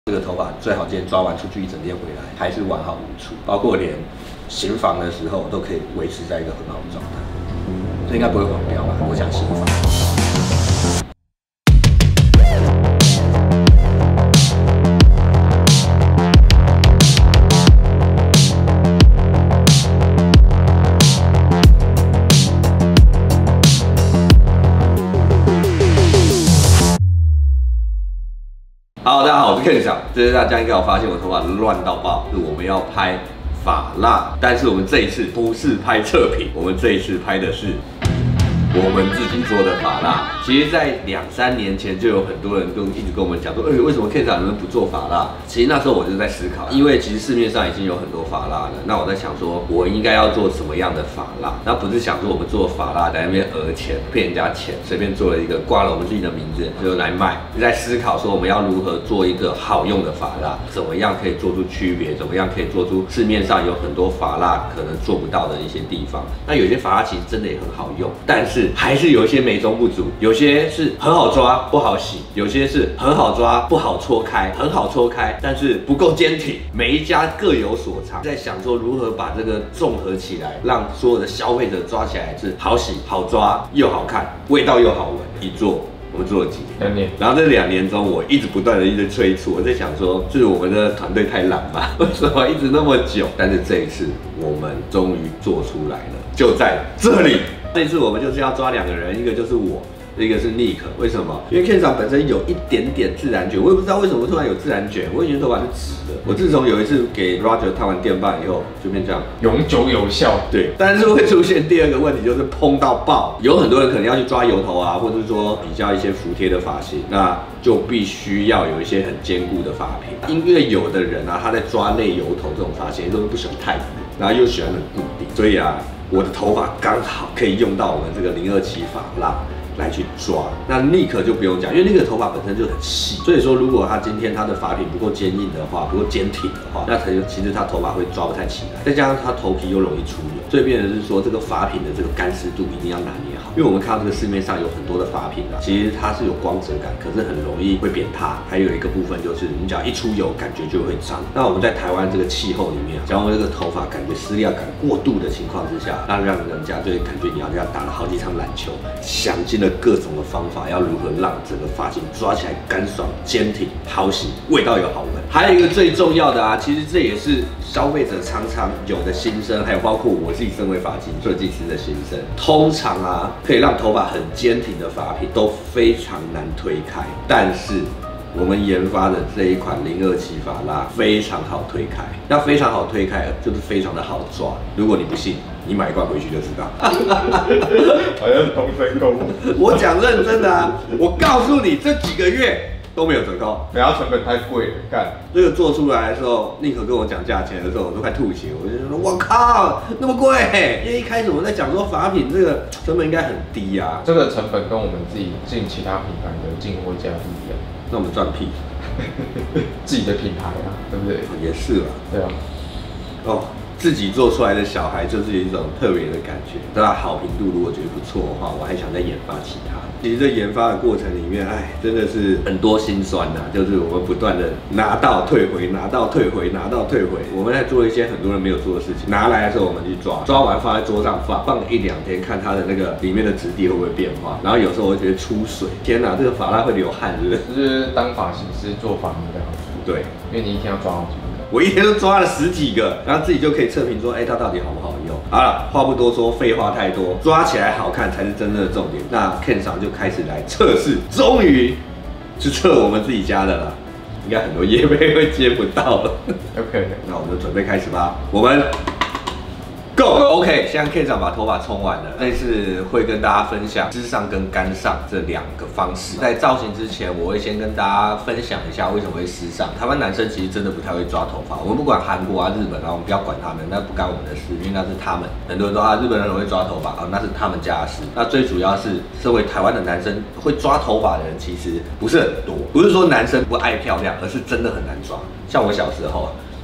这个头发最好今天抓完出去一整天回来还是完好无损，包括连行房的时候都可以维持在一个很好的状态，这应该不会黄掉吧？我讲行房。Hello， 大家好，我是 Ken 长。这是大家应该有发现我头发乱到爆，是我们要拍发蜡，但是我们这一次不是拍测评，我们这一次拍的是我们自己做的发蜡。其实，在2-3年前就有很多人都一直跟我们讲说，为什么 Ken 长你们不做发蜡？其实那时候我就在思考，因为其实市面上已经有很多发蜡了，那我在想说，我应该要做什么样的发蜡？那不是想说我们做发蜡在那边讹钱骗人家钱，随便做了一个挂了我们自己的名字就来卖，就在思考说我们要如何做一个好用的发蜡，怎么样可以做出区别，怎么样可以做出市面上有很多发蜡可能做不到的一些地方。那有些发蜡其实真的也很好用，但是还是有一些美中不足，有些是很好抓不好洗，有些是很好抓不好搓开，很好搓开但是不够坚挺，每一家各有所长，在想说如何把这个综合起来，让所有的消费者抓起来是好洗好抓又好看，味道又好闻。一做我们做了几年 ？2年。 然后这2年中，我一直不断的一直催促，我在想说，是我们的团队太懒吗？为什么一直那么久？但是这一次我们终于做出来了，就在这里。这次我们就是要抓2个人，一个就是我。一个是 Nick， 为什么？因为 Ken 长本身有一点点自然卷，我也不知道为什么突然有自然卷。我以前头发是直的，我自从有一次给 Roger 烫完电棒以后，就变这样， 永久有效。 对，但是会出现第二个问题，就是蓬到爆。有很多人可能要去抓油头啊，或者是说比较一些服帖的发型，那就必须要有一些很坚固的发品。因为有的人啊，他在抓类油头这种发型，都是不喜欢太直，然后又喜欢很固定，所以啊，我的头发刚好可以用到我们这个027发蜡来去抓。那 Nick 就不用讲，因为那个头发本身就很细，所以说如果他今天他的发品不够坚硬的话，不够坚挺的话，那其实他头发会抓不太起来，再加上他头皮又容易出油，所以变成是说这个发品的这个干湿度一定要拿捏好。因为我们看到这个市面上有很多的发品啊，其实它是有光泽感，可是很容易会扁塌。还有一个部分就是你只要一出油，感觉就会脏。那我们在台湾这个气候里面，假如这个头发感觉湿料感过度的情况之下，那让人家就会感觉你要打了好几场篮球，想尽了各种的方法，要如何让整个发型抓起来干爽、坚挺、好洗，味道又好闻。还有一个最重要的啊，其实这也是消费者常常有的心声，还有包括我自己身为发型设计师的心声。通常啊，可以让头发很坚挺的发品都非常难推开，但是我们研发的这一款027发蜡非常好推开。那非常好推开，就是非常的好抓。如果你不信，你买一罐回去就知道。 好像是同生购物。 我讲认真的啊，我告诉你，这几个月都没有折扣， 没有，成本太贵了，干。 这个做出来的时候，Nick跟我讲价钱的时候，我都快吐血。我就说，我靠，那么贵！因为一开始我们在讲说发品这个成本应该很低啊， 这个成本跟我们自己进其他品牌的进货价不一样。 那我们赚屁， 自己的品牌啊，对不对？ 也是啦， 对啊。 哦，自己做出来的小孩就是一种特别的感觉。当然，好评度如果觉得不错的话，我还想再研发其他。其实，在研发的过程里面，真的是很多心酸呐。就是我们不断的拿到退回，拿到退回，拿到退回。我们在做一些很多人没有做的事情。拿来的时候我们去抓，抓完放在桌上放1-2天，看它的那个里面的质地会不会变化。然后有时候我会觉得出水，天哪，这个发蜡会流汗，是不是？ 这就是当发型师做发型的好处。 对， 因为你一天要抓好几个。 我一天都抓了10几个，然后自己就可以测评说，它到底好不好用。好了，话不多说，废话太多，抓起来好看才是真正的重点。那 Ken 长就开始来测试，终于是测我们自己家的了，应该很多业配会接不到了。 OK， 那我们就准备开始吧，我们。OK， 现在 Ken 长把头发冲完了，这次会跟大家分享湿上跟干上这2个方式。在造型之前，我会先跟大家分享一下为什么会湿上。台湾男生其实真的不太会抓头发，我们不管韩国啊、日本啊，我们不要管他们，那不干我们的事，因为那是他们。很多人说日本人很会抓头发，那是他们家的事。那最主要是，身为台湾的男生会抓头发的人其实不是很多，不是说男生不爱漂亮，而是真的很难抓。像我小时候。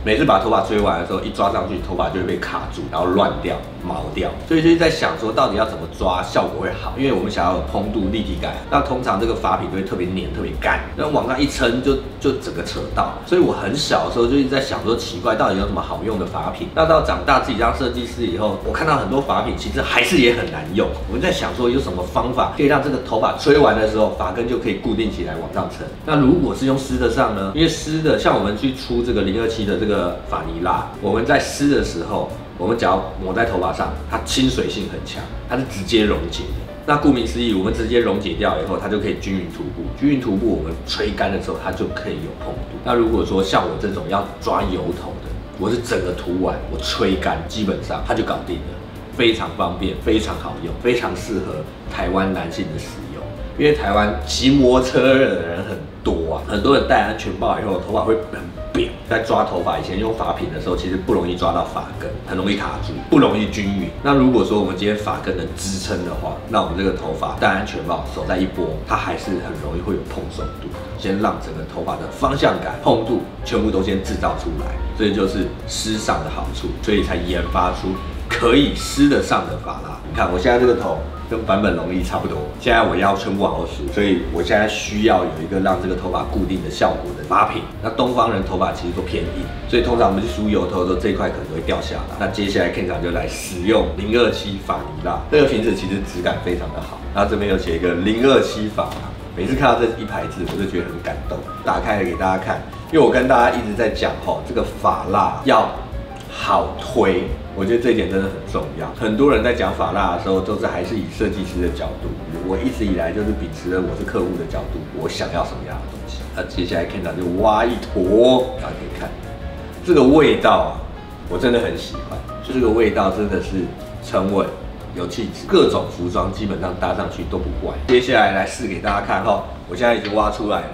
每次把头发吹完的时候，一抓上去，头发就会被卡住，然后乱掉、毛掉。所以就是在想说，到底要怎么抓效果会好？因为我们想要有蓬度、立体感，那通常这个发品都会特别黏、特别干，然后往上一撑就整个扯到。所以我很小的时候就一直在想说，奇怪，到底有什么好用的发品？那到长大自己当设计师以后，我看到很多发品其实还是也很难用。我们在想说，有什么方法可以让这个头发吹完的时候，发根就可以固定起来往上撑？那如果是用湿的上呢？因为湿的，像我们去出这个027的这个法尼拉，我们在湿的时候，我们只要抹在头发上，它亲水性很强，它是直接溶解的。那顾名思义，我们直接溶解掉以后，它就可以均匀涂布。均匀涂布，我们吹干的时候，它就可以有蓬度。那如果说像我这种要抓油头的，我是整个涂完，我吹干，基本上它就搞定了，非常方便，非常好用，非常适合台湾男性的使用。因为台湾骑摩托车的人很多啊，很多人戴安全帽以后，头发会很扁。在抓头发以前用发品的时候，其实不容易抓到发根，很容易卡住，不容易均匀。那如果说我们今天发根能支撑的话，那我们这个头发戴安全帽，手再一拨，它还是很容易会有蓬松度。先让整个头发的方向感、蓬度全部都先制造出来，这就是湿上的好处，所以才研发出可以湿得上的发蜡。你看我现在这个头跟坂本龙一差不多，现在我腰全部好梳，所以我现在需要有一个让这个头发固定的效果的发品。那东方人头发其实都偏硬，所以通常我们去梳油头的时候，这一块可能会掉下来。那接下来 Ken 长就来使用027法尼蜡，这个瓶子其实质感非常的好。然后这边有写一个027法蜡。每次看到这一排字，我就觉得很感动。打开来给大家看，因为我跟大家一直在讲这个发蜡要好推，我觉得这一点真的很重要。很多人在讲发蜡的时候，都是还是以设计师的角度。我一直以来就是秉持着我是客户的角度，我想要什么样的东西。那接下来 Ken 长就挖一坨，大家可以看这个味道啊，我真的很喜欢。就这个味道真的是沉稳。有气质，各种服装基本上搭上去都不怪。接下来来试给大家看我现在已经挖出来了，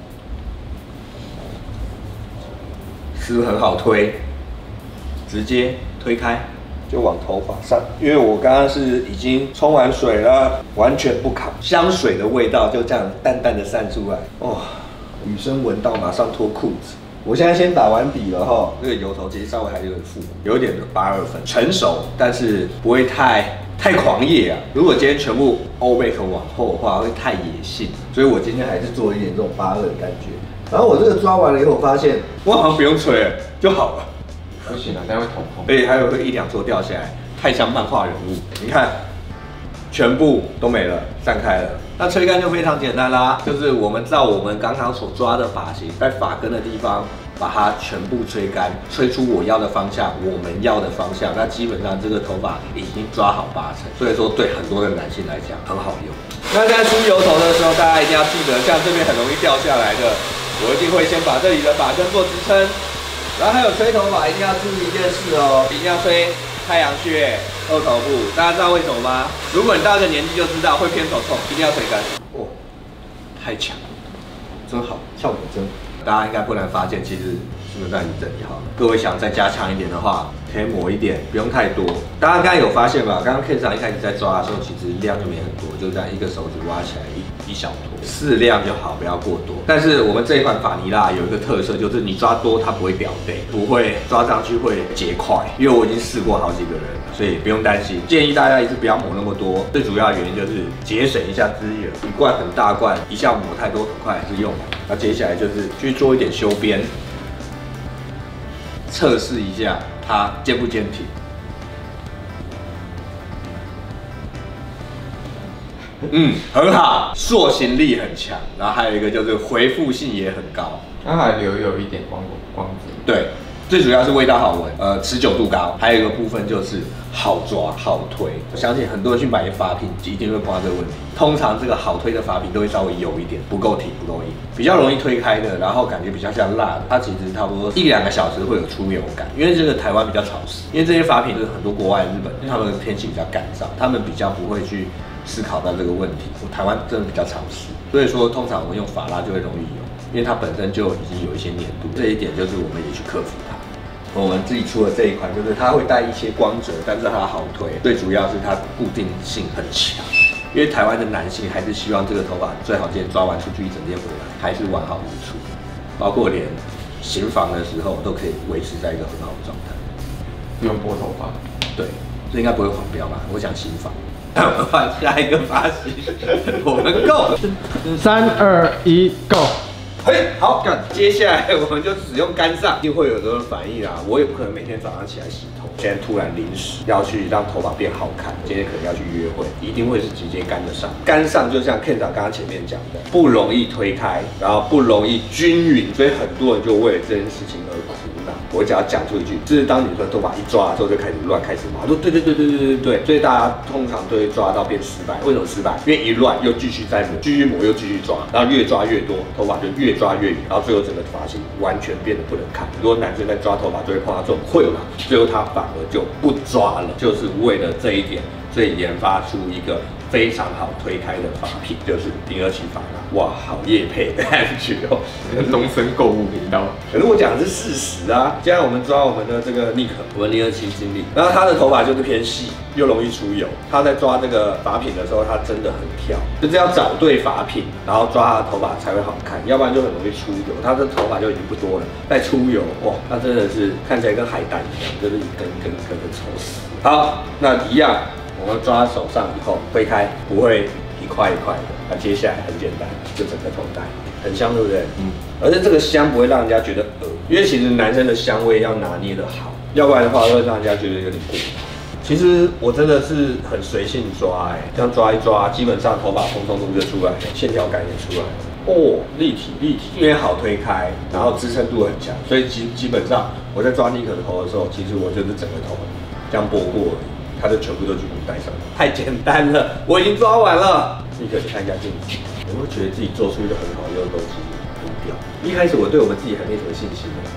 是不是很好推？直接推开就往头发上，因为我刚刚是已经冲完水了，完全不卡，香水的味道就这样淡淡的散出来。哇，女生闻到马上脱裤子。我现在先打完底了这个油头其实稍微还有点复古，有点82分，成熟，但是不会太狂野啊！如果今天全部 all back 往后的话，会太野性，所以我今天还是做一点这种82的感觉。然后我这个抓完了以后，发现我好像不用吹了就好了。 不行啊，这样会捅空。 而且还有会1-2撮掉下来，太像漫画人物。你看，全部都没了，散开了。那吹干就非常简单啦，就是我们照我们刚刚所抓的发型，在发根的地方把它全部吹干，吹出我要的方向，我们要的方向。那基本上这个头发已经抓好80%，所以说对很多的男性来讲很好用。那在梳油头的时候，大家一定要记得，像这边很容易掉下来的，我一定会先把这里的发根做支撑。然后还有吹头发一定要注意一件事一定要吹太阳穴、后头部。大家知道为什么吗？如果你到一个年纪就知道会偏头痛，一定要吹干。太强了，真好，效果真好。大家应该不难发现，其实是不是在你这里好了？各位想再加强一点的话，可以抹一点，不用太多。大家刚才有发现吧？刚刚 Ken 长一开始在抓的时候，其实量就没很多，就这样一个手指挖起来一小坨，适量就好，不要过多。但是我们这一款法尼蜡有一个特色，就是你抓多它不会掉背，不会抓上去会结块。因为我已经试过好几个人了，所以不用担心。建议大家一次不要抹那么多，最主要的原因就是节省一下资源。一罐很大罐，一下抹太多，很快还是用完。那接下来就是去做一点修边，测试一下它坚不坚挺。很好，塑形力很强，然后还有一个就是回复性也很高， 它还有一点光泽。 对，最主要是味道好闻，持久度高，还有一个部分就是好抓好推。我相信很多人去买发品一定会碰到这个问题。通常这个好推的发品都会稍微油一点，不够挺不够硬，比较容易推开的，然后感觉比较像蜡的，它其实差不多1-2个小时会有出油感。因为这个台湾比较潮湿，因为这些发品就是很多国外日本，因为他们的天气比较干燥，他们比较不会去思考到这个问题。台湾真的比较潮湿，所以说通常我们用发蜡就会容易油，因为它本身就已经有一些粘度，这一点就是我们也去克服它。我们自己出的这一款，就是它会带一些光泽，但是它好推，最主要是它固定性很强。因为台湾的男性还是希望这个头发最好今天抓完出去一整天回来还是完好无损，包括连行房的时候都可以维持在一个很好的状态。 不用拨头发。 对，这应该不会黄标吧？我讲行房。我们换下一个发型，我们 go。 3、2、1 ，Go！ 嘿，好，接下来我们就使用干上，一定会有很多人反应啊。我也不可能每天早上起来洗头，现在突然临时要去让头发变好看，今天可能要去约会，一定会是直接干得上。干上就像 Ken 长刚刚前面讲的，不容易推开，然后不容易均匀，所以很多人就为了这件事情而苦恼。我只要讲出一句，就是当女生头发一抓的时候就开始乱，开始麻。说对，所以大家通常都会抓到变失败。为什么失败？因为一乱又继续再磨，继续磨又继续抓，然后越抓越多，头发就越抓越远，然后最后整个发型完全变得不能看。很多男生在抓头发就会碰到这种困扰，最后他反而就不抓了，就是为了这一点，所以研发出一个非常好推开的发品，就是02期发蜡。哇，好业配的感觉哦， 东森购物频道。 可是我讲的是事实啊。既然我们抓我们的这个Nick，我们02期经理，然后他的头发就是偏细，又容易出油。他在抓这个发品的时候，他真的很挑，就是要找对发品，然后抓他的头发才会好看，要不然就很容易出油。他的头发就已经不多了，再出油，哇，他真的是看起来跟海带一样，就是一根一根一根的丑死。好，那一样。我们抓手上以后推开，不会一块一块的。那接下来很简单，就整个头戴，很香，对不对？而且这个香不会让人家觉得因为其实男生的香味要拿捏得好，要不然的话会让人家觉得有点过头。其实我真的是很随性抓，这样抓一抓，基本上头发蓬松度就出来了，线条感也出来了。哦，立体，因为好推开，然后支撑度很强，所以基本上我在抓Nick的头的时候，其实我就是整个头这样拨过而已。它就全部都全部戴上，太简单了，我已经抓完了。立刻去看一下镜子，有没有觉得自己做出一个很好用的东西？很屌。一开始我对我们自己还没什么信心的，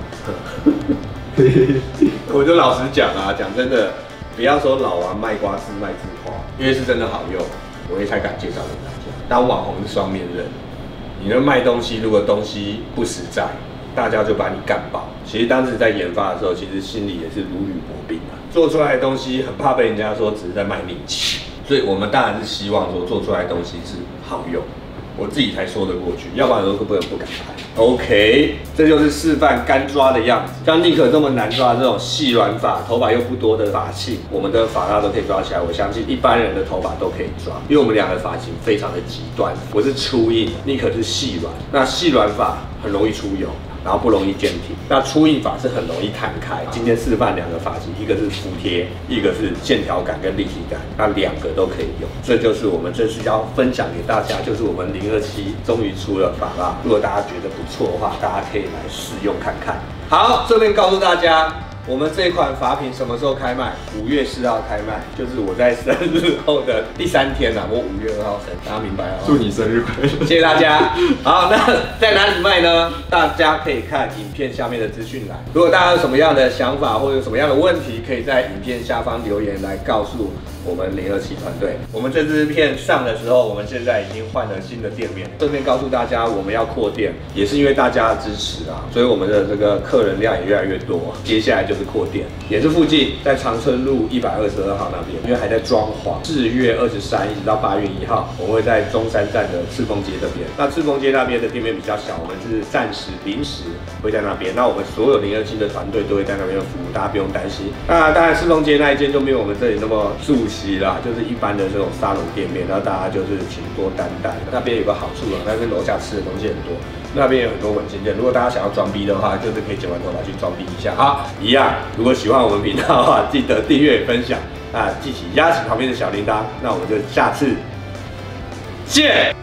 我就老实讲啊，讲真的，不要说老王卖瓜自卖自夸，因为是真的好用，我也才敢介绍给大家。当网红是双面刃，你的卖东西如果东西不实在，大家就把你干爆。其实当时在研发的时候，其实心里也是如履薄冰啊。做出来的东西很怕被人家说只是在卖力气，所以我们当然是希望说做出来的东西是好用，我自己才说得过去，要不然都不敢拍。OK， 这就是示范干抓的样子。像Nick这么难抓这种细软发，头发又不多的发型，我们的发蜡都可以抓起来。我相信一般人的头发都可以抓，因为我们两个发型非常的极端。我是粗硬，Nick是细软。那细软发很容易出油，然后不容易坚挺。那粗硬发是很容易弹开。今天示范两个发型，一个是服帖，一个是线条感跟立体感，那两个都可以用。这就是我们这次要分享给大家，就是我们02期终于出了发蜡。如果大家觉得不错的话，大家可以来试用看看。好，这边告诉大家，我们这一款发品什么时候开卖？5月4号开卖，就是我在生日后的第3天啊，我5月2号生，大家明白了吗？ 祝你生日快乐！ 谢谢大家。好，那在哪里卖呢？大家可以看影片下面的资讯栏。如果大家有什么样的想法或者有什么样的问题，可以在影片下方留言来告诉我们02期团队。我们这支片上的时候，我们现在已经换了新的店面。顺便告诉大家，我们要扩店，也是因为大家的支持啊，所以我们的这个客人量也越来越多。接下来就是扩店，也是附近在长春路122号那边，因为还在装潢。4月23一直到8月1号，我们会在中山站的赤峰街这边。那赤峰街那边的店面比较小，我们是暂时临时会在那边。那我们所有02期的团队都会在那边服务，大家不用担心。那当然赤峰街那一间就没有我们这里那么熟悉啦，就是一般的这种沙龙店面，然后大家就是请多担待。那边有个好处啊，那边楼下吃的东西很多，那边有很多文青店。如果大家想要装逼的话，就是可以剪完头发去装逼一下啊。一样，如果喜欢我们频道的话，记得订阅分享啊，记起压起旁边的小铃铛。那我们就下次见。